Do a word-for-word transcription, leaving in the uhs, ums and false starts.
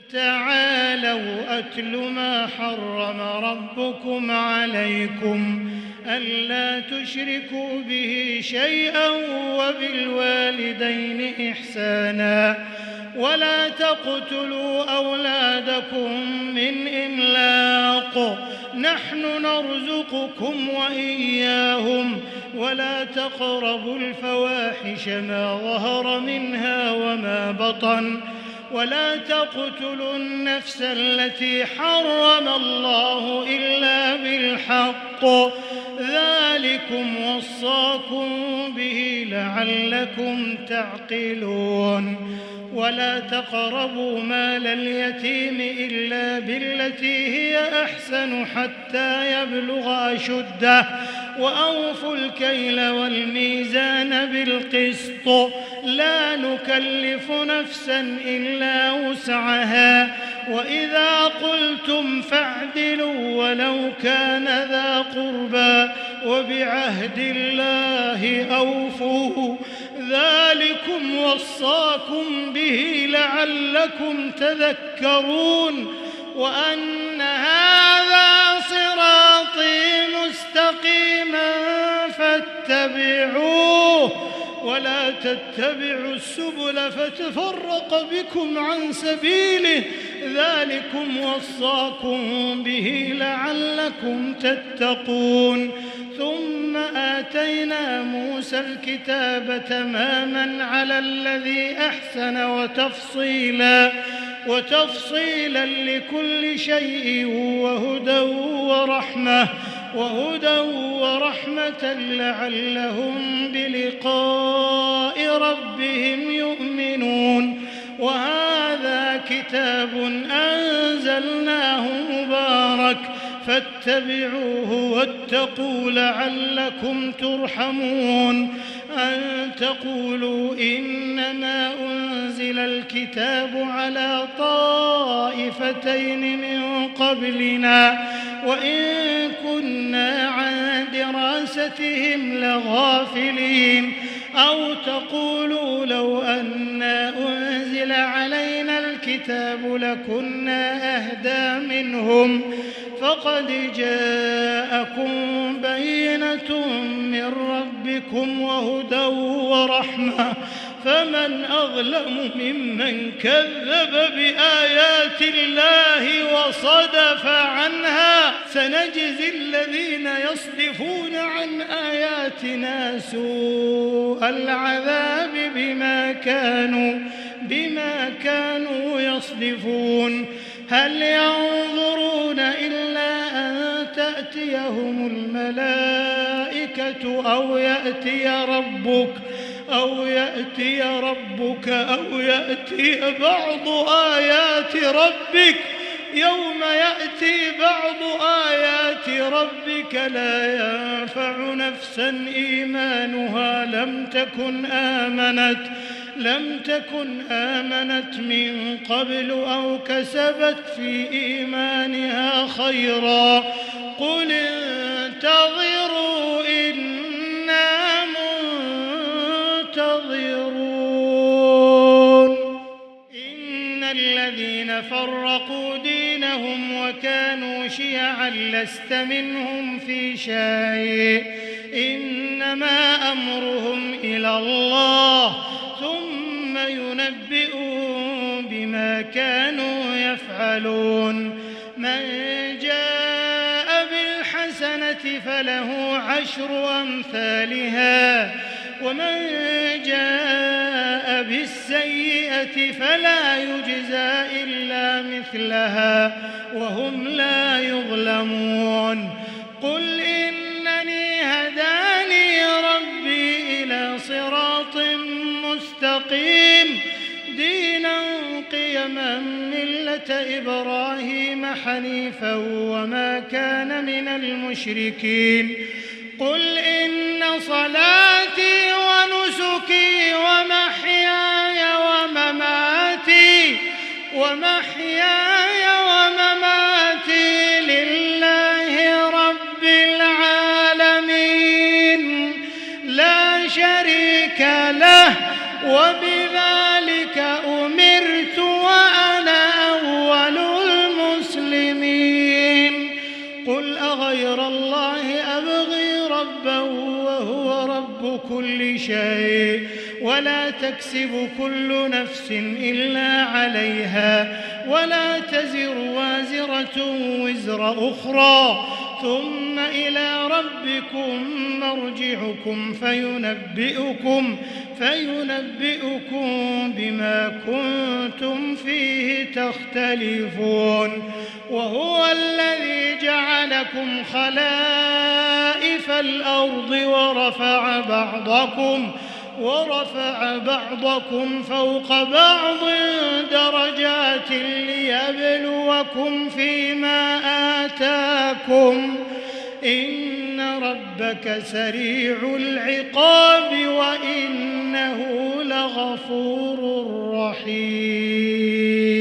تعالوا أتل ما حرم ربكم عليكم ألا تشركوا به شيئا وبالوالدين إحسانا ولا تقتلوا أولادكم من إملاق نحن نرزقكم وإياهم ولا تقربوا الفواحش ما ظهر منها وما بطن ولا تقتلوا النفس التي حرم الله إلا بالحق ذلكم وصاكم به لعلكم تعقلون ولا تقربوا مال اليتيم إلا بالتي هي أحسن حتى يبلغ أشده وأوفوا الكيل والميزان بالقسط لا نكلف نفسا إلا وسعها وإذا قلتم فاعدلوا ولو كان ذا قربى وبعهد الله أوفوا ذلكم وصاكم به لعلكم تذكرون وأن هذا صراطي مستقيما فاتبعوه ولا تتبعوا السبل فتفرق بكم عن سبيله ذلكم وصاكم به لعلكم تتقون ثم آتينا موسى الكتاب تماما على الذي أحسن وتفصيلا وتفصيلا لكل شيء وهدى ورحمة وهدى ورحمة لعلهم بلقاء ربهم يؤمنون وهذا كتاب أنزلناه مبارك فاتبعوه واتقوا لعلكم ترحمون أن تقولوا إنما أنزل الكتاب على طائفتين من قبلنا وإن كنا عن دراستهم لغافلين أو تقولوا لو أنا أنزل علينا الكتاب لكنا أهدى منهم فقد جاءكم بينة من ربكم وهدى ورحمة فمن أظلم ممن كذب بآيات الله وصدف عنها سنجزي الذين يصدفون عن آياتنا سوء العذاب بما كانوا بما كانوا يصدفون هل ينظرون إلا أن تأتيهم الملائكة أو يأتي ربك أو يأتي ربك أو يأتي بعض آيات ربك يوم يأتي بعض آيات ربك لا ينفع نفسا إيمانها لم تكن آمنت لم تكن آمنت من قبل أو كسبت في إيمانها خيرا قل انتظروا إنا منتظرون إن الذين فرقوا دينهم وكانوا شيعا لست منهم في شيء إنما أمرهم إلى الله ثم ينبئهم بما كانوا يفعلون من جاء بالحسنة فله عشر أمثالها ومن جاء بالسيئة فلا يجزى إلا مثلها وهم لا يظلمون قل إنني هداني ربي إلى صراط مستقيم دينا قيما ملة إبراهيم حنيفا وما كان من المشركين قل إن صلاتي ونسكي ومحياي ومماتي ومحياي ومماتي لله رب العالمين لا شريك له وبذلك أمرت وأنا أول ولا تكسب كل نفس إلا عليها ولا تزر وازرة وزر أخرى ثم إلى ربكم مرجعكم فينبئكم فينبئكم بما كنتم فيه تختلفون. وهو الذي جعلكم خلائف الأرض ورفع بعضكم ورفع بعضكم فوق بعض درجات ليبلوكم فيما آتاكم إن ربك سريع العقاب وإنه لغفور رحيم.